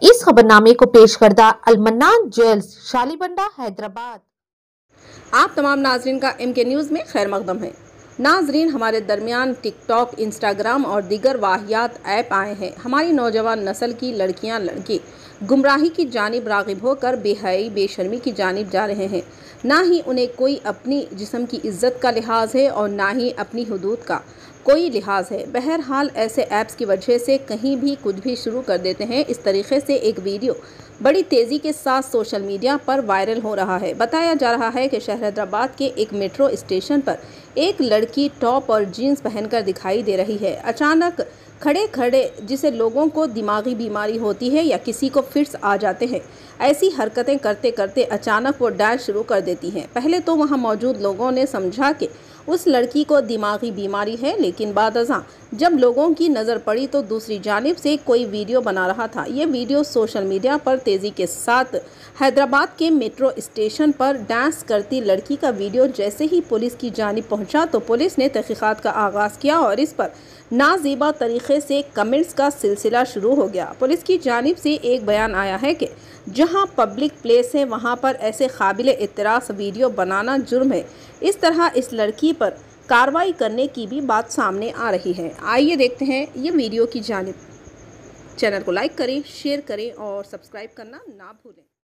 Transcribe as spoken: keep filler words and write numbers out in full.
इस खबरनामे को पेश करदा अलमन्नान ज्वेल्स शालीबंडा हैदराबाद। आप तमाम नाजरीन का एम के न्यूज़ में खैर मकदम है। नाजरीन, हमारे दरमियान टिकटॉक, इंस्टाग्राम और दीगर वाहियात ऐप आए हैं। हमारी नौजवान नस्ल की लड़कियां लड़के गुमराही की जानिब रागिब होकर बेहयाई बेशर्मी की जानिब जा रहे हैं। ना ही उन्हें कोई अपनी जिस्म की इज्जत का लिहाज है और ना ही अपनी हुदूद का कोई लिहाज है। बहरहाल ऐसे ऐप्स की वजह से कहीं भी कुछ भी शुरू कर देते हैं। इस तरीके से एक वीडियो बड़ी तेज़ी के साथ सोशल मीडिया पर वायरल हो रहा है। बताया जा रहा है कि शहर हैदराबाद के एक मेट्रो स्टेशन पर एक लड़की टॉप और जीन्स पहनकर दिखाई दे रही है। अचानक खड़े खड़े जिसे लोगों को दिमागी बीमारी होती है या किसी को फिट्स आ जाते हैं, ऐसी हरकतें करते करते अचानक वो डांस शुरू कर देती हैं। पहले तो वहाँ मौजूद लोगों ने समझा कि उस लड़की को दिमागी बीमारी है, लेकिन बादअज़ां जब लोगों की नज़र पड़ी तो दूसरी जानिब से कोई वीडियो बना रहा था। ये वीडियो सोशल मीडिया पर तेज़ी के साथ हैदराबाद के मेट्रो स्टेशन पर डांस करती लड़की का वीडियो जैसे ही पुलिस की जानिब पहुंचा तो पुलिस ने तहकीकात का आगाज़ किया और इस पर नाज़ेबा तरीक़े से कमेंट्स का सिलसिला शुरू हो गया। पुलिस की जानिब से एक बयान आया है कि जहां पब्लिक प्लेस है वहां पर ऐसे काबिल इत्तराज़ वीडियो बनाना जुर्म है। इस तरह इस लड़की पर कार्रवाई करने की भी बात सामने आ रही है। आइए देखते हैं ये वीडियो की जानिब। चैनल को लाइक करें, शेयर करें और सब्सक्राइब करना ना भूलें।